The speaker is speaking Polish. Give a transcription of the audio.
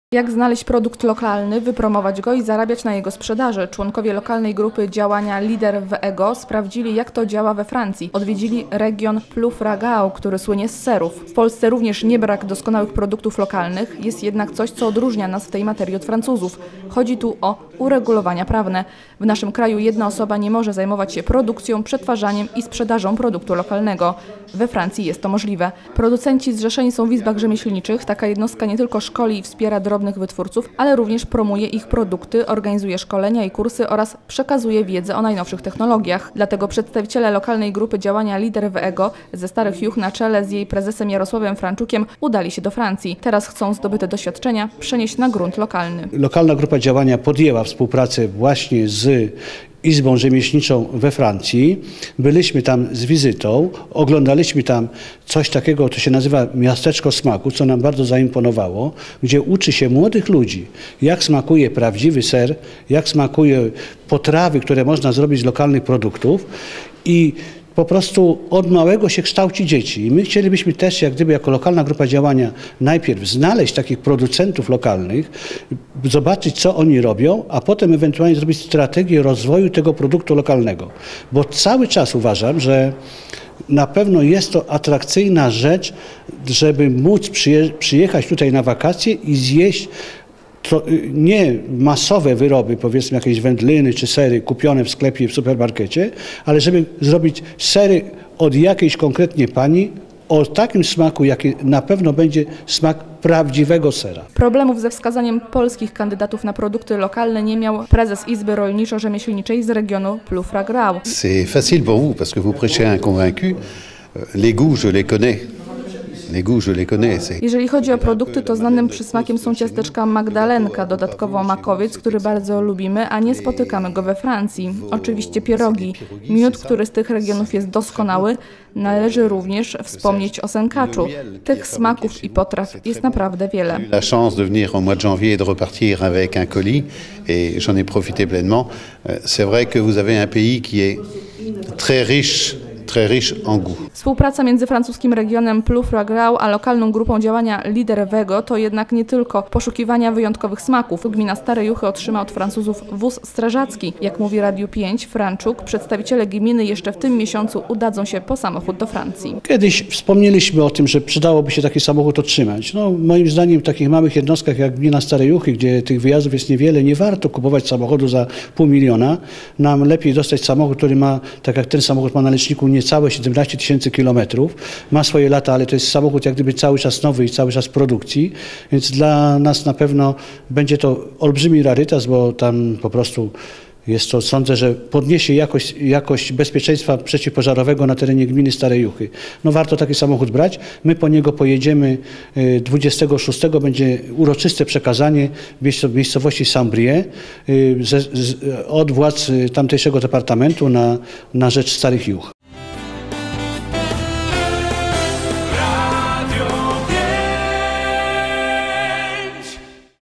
Jak znaleźć produkt lokalny, wypromować go i zarabiać na jego sprzedaży? Członkowie lokalnej grupy działania Lider w EGO sprawdzili, jak to działa we Francji. Odwiedzili region Ploufragan, który słynie z serów. W Polsce również nie brak doskonałych produktów lokalnych, jest jednak coś, co odróżnia nas w tej materii od Francuzów. Chodzi tu o uregulowania prawne. W naszym kraju jedna osoba nie może zajmować się produkcją, przetwarzaniem i sprzedażą produktu lokalnego. We Francji jest to możliwe. Producenci zrzeszeni są w izbach rzemieślniczych. Taka jednostka nie tylko szkoli i wspiera drobnych wytwórców, ale również promuje ich produkty, organizuje szkolenia i kursy oraz przekazuje wiedzę o najnowszych technologiach. Dlatego przedstawiciele lokalnej grupy działania Lider w EGO ze Starych Juch na czele z jej prezesem Jarosławem Franczukiem udali się do Francji. Teraz chcą zdobyte doświadczenia przenieść na grunt lokalny. Lokalna grupa działania podjęła współpracę właśnie z Izbą Rzemieślniczą we Francji. Byliśmy tam z wizytą, oglądaliśmy tam coś takiego, co się nazywa Miasteczko Smaku, co nam bardzo zaimponowało, gdzie uczy się młodych ludzi, jak smakuje prawdziwy ser, jak smakuje potrawy, które można zrobić z lokalnych produktów i po prostu od małego się kształci dzieci. I my chcielibyśmy też, jak gdyby jako lokalna grupa działania, najpierw znaleźć takich producentów lokalnych, zobaczyć, co oni robią, a potem ewentualnie zrobić strategię rozwoju tego produktu lokalnego. Bo cały czas uważam, że na pewno jest to atrakcyjna rzecz, żeby móc przyjechać tutaj na wakacje i zjeść nie masowe wyroby, powiedzmy jakieś wędliny czy sery kupione w sklepie, w supermarkecie, ale żeby zrobić sery od jakiejś konkretnie pani o takim smaku, jaki na pewno będzie smak prawdziwego sera. Problemów ze wskazaniem polskich kandydatów na produkty lokalne nie miał prezes Izby Rolniczo-Rzemieślniczej z regionu Ploufragan. C'est facile pour vous parce que vous prêchez un convaincu. Les goûts, je les connais. Jeżeli chodzi o produkty, to znanym przysmakiem są ciasteczka Magdalenka, dodatkowo makowiec, który bardzo lubimy, a nie spotykamy go we Francji. Oczywiście pierogi. Miód, który z tych regionów jest doskonały. Należy również wspomnieć o sękaczu. Tych smaków i potraw jest naprawdę wiele. La chance de venir au mois de janvier et de repartir avec un colis et j'en ai profité pleinement. C'est vrai que vous avez un pays qui est très riche en goût. Współpraca między francuskim regionem Ploufragan a lokalną grupą działania Lider w EGO to jednak nie tylko poszukiwania wyjątkowych smaków. Gmina Stare Juchy otrzyma od Francuzów wóz strażacki. Jak mówi Radiu 5 Franczuk, przedstawiciele gminy jeszcze w tym miesiącu udadzą się po samochód do Francji. Kiedyś wspomnieliśmy o tym, że przydałoby się taki samochód otrzymać. No, moim zdaniem w takich małych jednostkach jak gmina Stare Juchy, gdzie tych wyjazdów jest niewiele, nie warto kupować samochodu za $500 000. Nam lepiej dostać samochód, który ma, tak jak ten samochód ma na liczniku niecałe 17 000 kilometrów, ma swoje lata, ale to jest samochód jak gdyby cały czas nowy i cały czas w produkcji, więc dla nas na pewno będzie to olbrzymi rarytas, bo tam po prostu jest to, sądzę, że podniesie jakość bezpieczeństwa przeciwpożarowego na terenie gminy Stare Juchy. No warto taki samochód brać. My po niego pojedziemy 26. Będzie uroczyste przekazanie w miejscowości Saint-Brieuc od władz tamtejszego departamentu na rzecz Starych Juch.